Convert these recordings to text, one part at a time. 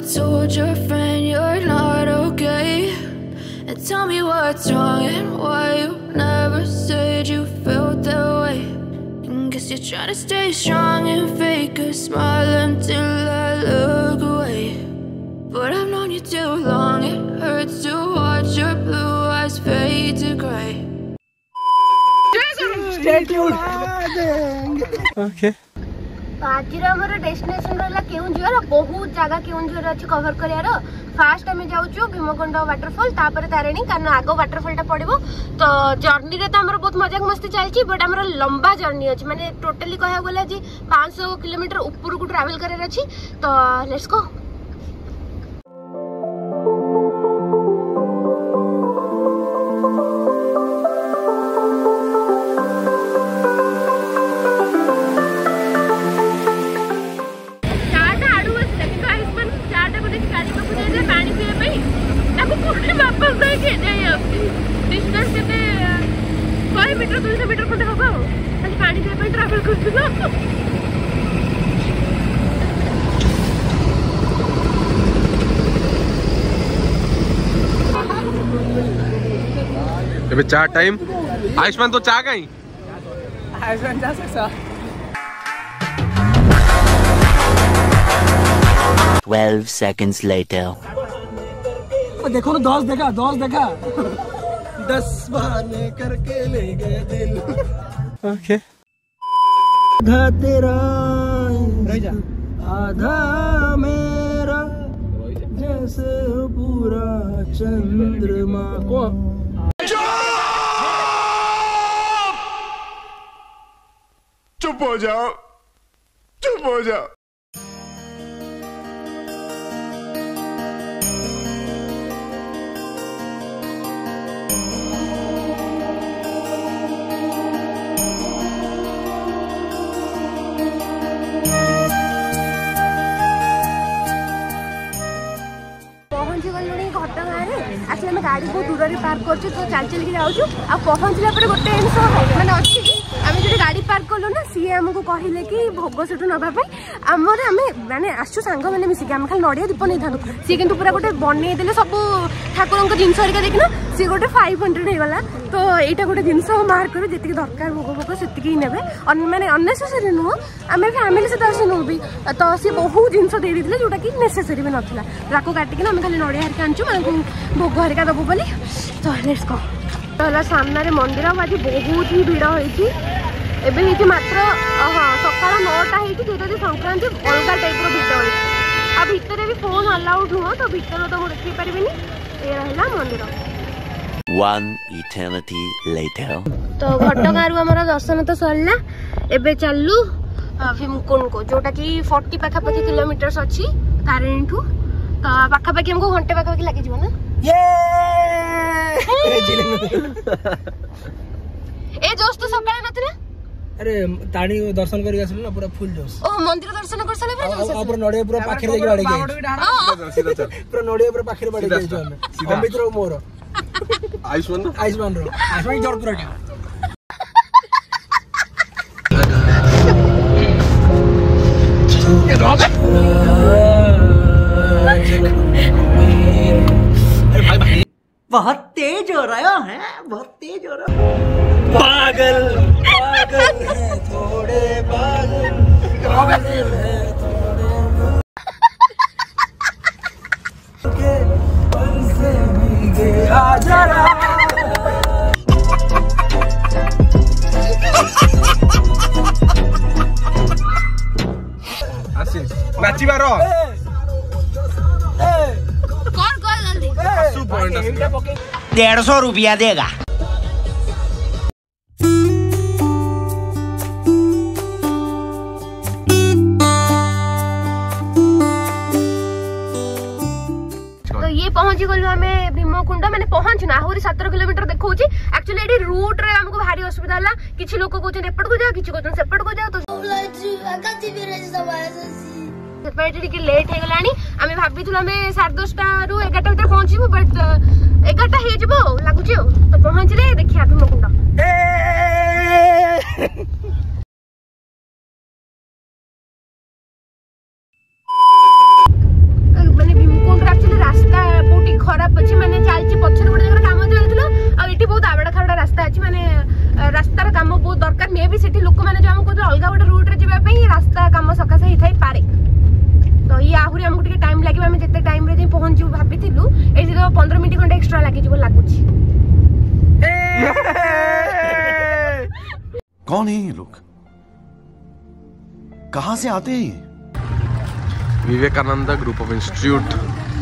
told your friend you're not okay? And tell me what's wrong and why you never said you felt that way. And guess you're trying to stay strong and fake a smile until I look away. But I've known you too long, it hurts to watch your blue eyes fade to grey. Stay tuned. Okay. आज destination रहा केउंझर बहुत जगह केउंझर अच्छी cover करार fast आम जाऊँ Bhimkund waterfall तापर तारिणी कारण आग वाटरफॉल टा पड़ो तो जर्नी रे तो आम बहुत मजाक मस्ती चलती बट आम लंबा जर्नी अच्छी माने टोटली कह गला 500 किलोमीटर ऊपर को ट्रावेल करार अच्छी तो लेट्स गो। अबे चार टाइम आयुष्मान तो चाह गई आयुष्मान जा सकता 12 seconds later. देखो ना 10 देखा 10 बहाने करके ले गए दिल। ओके आधा तेरा आधा मेरा जैसे पूरा चंद्रमा को चुप हो जाओ चुप हो जाओ। गाड़ी बहुत दूर में पार्क कर तो चल चल के जाऊँ आ पहुँचला गोटे जिन मैंने अच्छी आम जो गाड़ी पार्क कलु ना सी आमको कहले कि भोग सेठू नापी आमर आम मैंने आसु सांग मैंने मिसिक आम खाली नड़िया दीप नहीं था सी कि पूरा गोटे बनईदे सब ठाकुर जिनस हरिका देखना सी गोटे 500 होगा तो यहाँ गोटे जिन मार्क कर जी दरकार भोग भोग से ने मैंने अनेसेसरी नुह आम फैमिली सहित आसनु भी तो सी बहुत जिन देते जोटा कि नेसेसरी भी नाला राको काटिक आम खाली नड़िया हरिका आनचु मैं भोग हरिका दबू बोली तो लेट्स गो। तो सामने मंदिर आज बहुत ही भिड़ होती एवं मात्र हाँ सका 9टा होती संक्रांति अलग टाइप भिड़ होती आ भितर भी फोन अलाउड नुह तो भितर तो मुझे देखी पारि ये रहा मंदिर। One eternity later. तो घटगाँ आमर दर्शन तो सरला एबे चलू भीमकुंड को जोटा कि 40 पाखापाखि किलोमीटर्स अच्छी तारिणी ठू तो पाखापाखि हमको घंटे पाखापाखि लगे ना ए जोश तो सकाळे नथिला अरे ताणी दर्शन करके आसलु ना पूरा फुल जोश ओ मंदिर दर्शन कर साले पूरा जोश पूरा नड़िया पूरा पाखरे देके बाड़ी गई पूरा नड़िया पूरा पाखरे बाड़ी गई जो हम अमित रो मोर आयुष्मान जोर पूरा बहुत तेज हो रहा है बहुत तेज हो रहा है पागल पागल है थोड़े पागल है थोड़े पल से भीगे आ जरा नाचिबार 150 रुपया देगा। तो ये पहुंची गलु आमे भीमकुंड मैंने पहुंचना आहुरी 17 किलोमीटर देखौची एक्चुअली एडी रूट रे हमको भारी असुविधा हला किछि लोक कहउछन एपट को जाओ किछि कहउछन सेपट को जाओ तो लेट हो गलानी आमे भाबिथुल आमे 10:30 रु 11टा भीतर पहुंचीबो बट 11टा हे जबो लागुची तो पहुंचले देखिया भीमकुंड माने असुविधा अच्छी माने रास्तार काम बहुत दरकार मे भी सेठी लोक मैंने जो आम कहते अलग गोटे रूट रे जाबा पई रास्ता काम सकाशे ही थाई पारे तो ये आहुरी हमको टिके टाइम लागि आम जते टाइम रे पहुंच जू भाबिथिलु ए जे 15 मिनिट खंडे एक्स्ट्रा लागि जो लागुची। कौन है ये लोग, कहां से आते हैं? Vivekananda group of institute.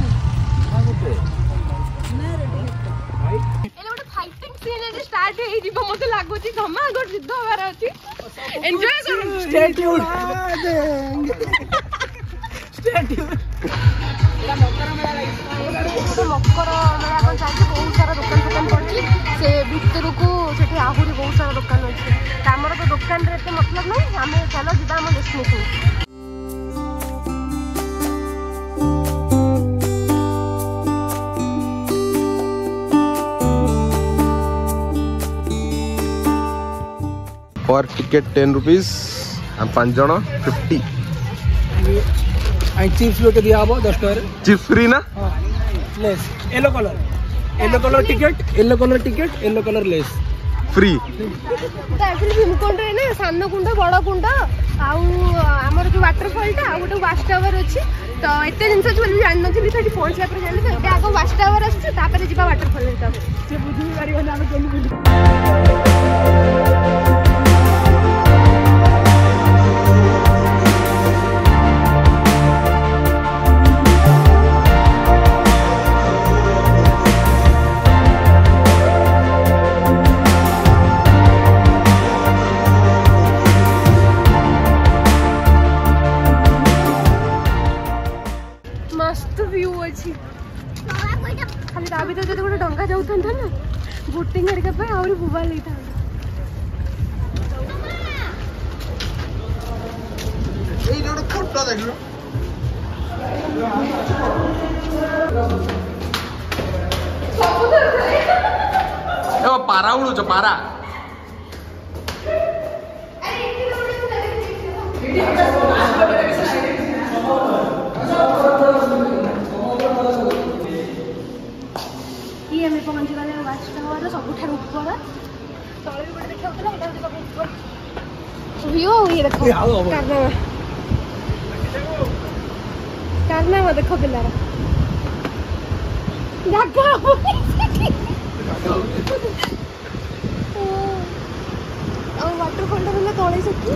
Fighting scene जे स्टार्ट हे जीव मते लागुची धमागो सिद्ध होबार अछि एन्जॉय करू stay tune stay tune Makar Mela को जाके बहुत सारा दुकान पड़ी से भीतर को सेठी आहुरी बहुत सारा दुकान अछि हमर तो दुकान रे ते मतलब नहीं हमें चलो जिबा हम डेस्टिनेशन। पर टिकेट 10 रुपीज हम 5 जन 50 एंड चिप्स लोटे दिया हबो 10 टका रे चिप्स फ्री ना Lay's yellow colour ticket yellow colour Lay's free तो एक्चुअली भीमकुंड रे ना सानो कुंड बड़ कुंड आउ हमर जो वाटरफॉल टा गोटे वाच टावर अछि तो एते दिन से बोली जान नथि सेठी पहुंचला पर जानि तो एते आगो वाच टावर अछि तापर जिबा वाटरफॉल रे त से बुझी पारियो ना हम केनी बुझी खाली दाबी तो गोटे डंगा जाऊता ना बोटिंग आहरी बुबा लेता पारा उड़ुच पारा हमें पहुंची गले वाच टावर सबुठार ऊपर तले भी गोटे देखा एटा सब ऊपर व्यू ये देखो कारनामा देखो पिलार जागा और वाटरफॉल टा तले सेठी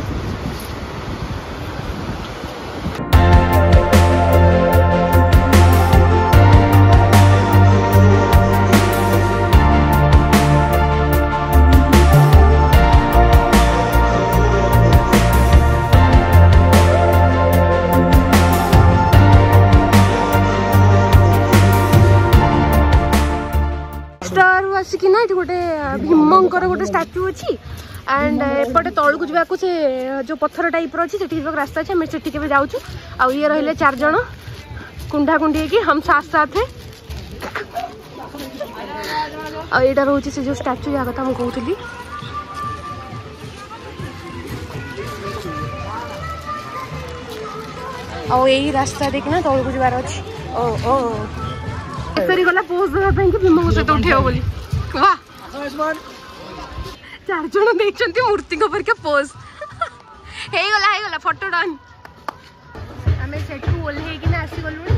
कि ना गोटे भीमंकर गोटे स्टाच्यू अच्छी एंड एपटे तौल को जावाक से जो पत्थर टाइप अच्छी से रास्ता अच्छे हमें से जाऊँ आ ये रही 4 जन कुंडा कुंडी कि हम साथ साथ है आईटा रोचे से जो स्टाच्यू जहाँ कथा मुझे कहती और यही रास्ता देखना तौल को जबार अच्छी ओ गला पोज देवाई कि भीम सहित उठेब बोली वाह 4 जन देखते मूर्ति पोज हेगला फोटो डन आम से ओल्ल आसीगलु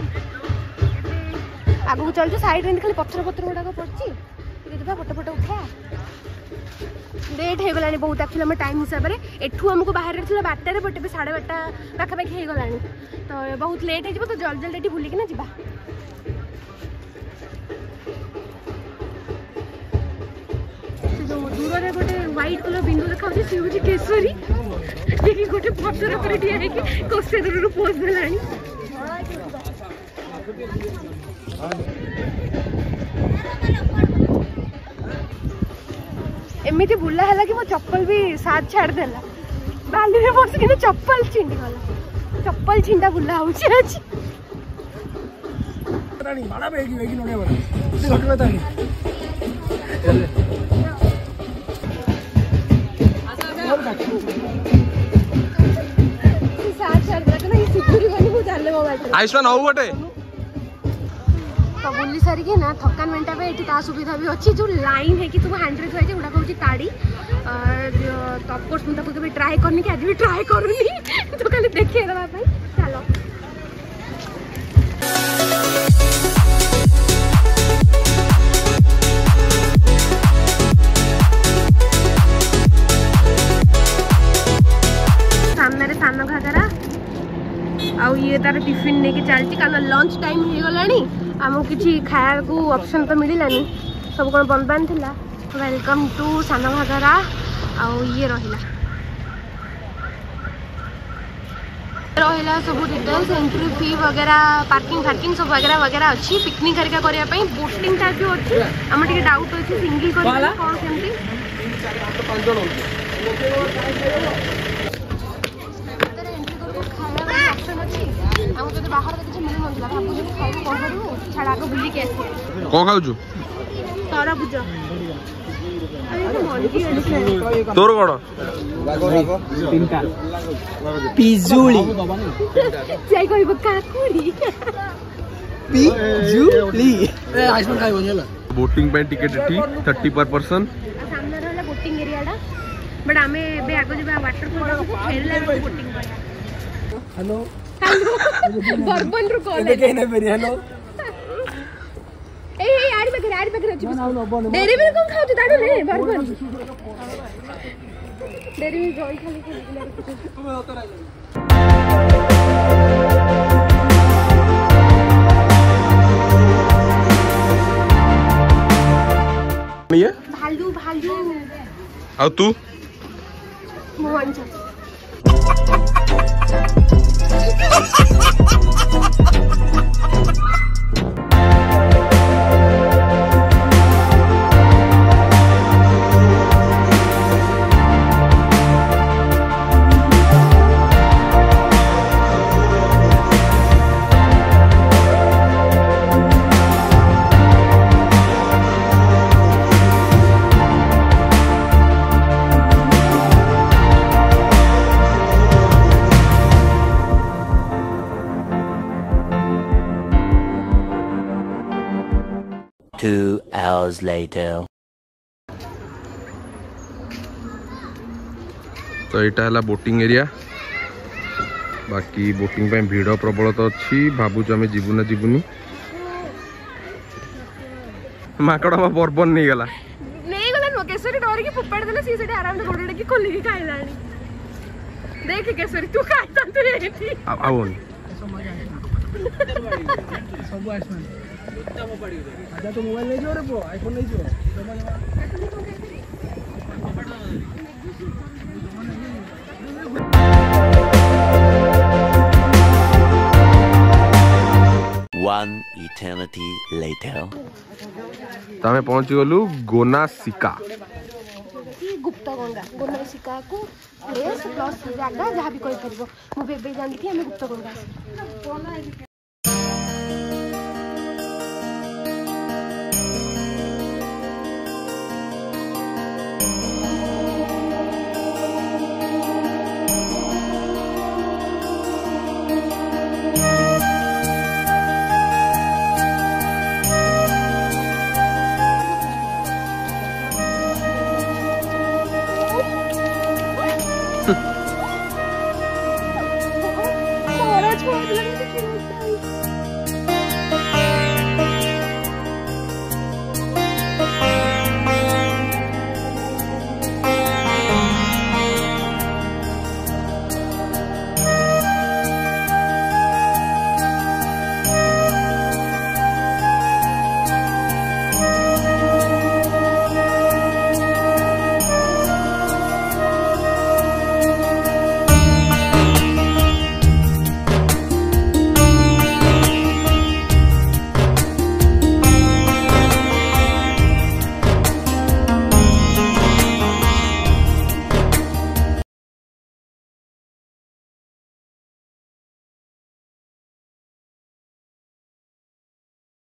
आगू चलु साइड खाली पत्थर गुड़ाक पड़ी फोटो फोटो उठा लेट हो गलानी बहुत एक्चुअली आम टाइम हिसाब से एठू आमको बाहर 12 बट 12:30 पाखापाखि हो गलानी तो बहुत लेट हो तो जल्दी जल्दी बुलिकी ना जा दूर में गोटे व्हाइट कलर बिंदु देखा सी हूँ केशरी गोटे पत्थर पर ठिया कषे दूर पोज देलानी एमती बुला है कि मो चप्पल भी साथ छाड़देला बाली में बस कि चप्पल छिंडी गला चप्पल छिंडा बुला हो आयुष्मान हो गोटे देख बुली सारिकी ना थकान मेंटा पे एठी ता सुविधा भी अच्छी जो लाइन है कि सब हैंडल थोड़ी गुड़ा कहूँ ताड़ी तो ऑफकोर्स मुझे कभी ट्राए करनी कि आज भी ट्राए करूनी तो खाली देखिए देवाई चलो सामने सान घागरा आउ ये तार टिफिन लेके चलती कारण लंच टाइम हो गलानी आमको किसी खाया को ऑप्शन तो मिलानी सब कौन बंद बंद थिला वेलकम टू सान घागरा आउ ये रहिला सब डिटेल्स एंट्री फी वगैरह पार्किंग फार्किंग सब वगैरह वगैरह अच्छी पिकनिक हरिका करने बोटिंग टाइप भी अच्छी आम टे डाउट अच्छे सिंगल कर कौन केमती बाहर किसी मिल ना भाव खाई कौन करूँ छाड़ आगे बुलिक आस कौन खाऊ तरबुज तोर कौन पिजुली जाई कहब काकुड़ी पिजुली आइसक्रीम खाइबो होला बोटिंग पे टिकट एठी 30 पर पर्सन सामने रहला बोटिंग एरियाटा बट आमे बे आगो जेबा वाटरफॉल को फेरला बोटिंग करया हेलो बर्बन रु कॉल एबे केने बेरी हेलो ए आड़ी बकरे अछि डेरी में कौन खाउ ताडू रे बर्बन डेरी में जोई खाली तुम्हें उतर आ ये भालू और तू मोहन Two hours later. तो यहाँ है बोटिंग एरिया बाकी बोटिंग पे भीड़ प्रबल तो अच्छी भावुँ आम जीवु ना जीवुनी माकड़ बर्बन नहीं गला नहीं गला नो केसरी डर के फुप्पड़ देले सी सेठी आराम से गोडे की खोली के खाइलानी देख केसरी तू खाइता तू एठी आवन सब आइसक्रीम आजा तो मोबाइल नहीं जो रे बो आईफोन नहीं जो One eternity later. तो आम पहुंची गलु गोनासिका गुप्तगंगा गोनासिका को प्लेस प्लस जगह जहाँ भी कही पार मुझे जानती हमें गुप्तगंगा